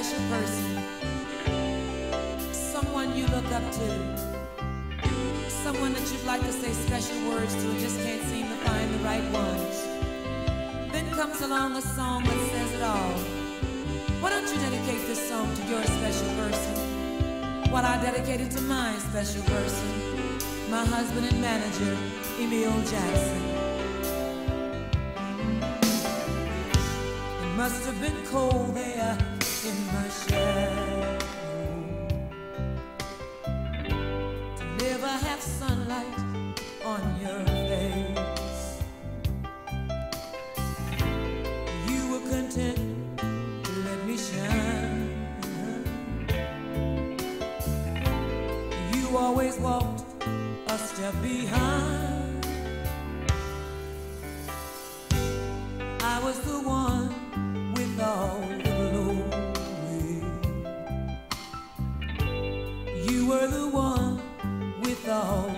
special person, someone you look up to, someone that you'd like to say special words to and just can't seem to find the right ones. Then comes along a song that says it all. Why don't you dedicate this song to your special person while I dedicate it to my special person, my husband and manager, Emil Jackson. It must have been cold there in my shadow to never have sunlight on your face. You were content to let me shine. You always walked a step behind. I was the one with all the glory. You were the one with all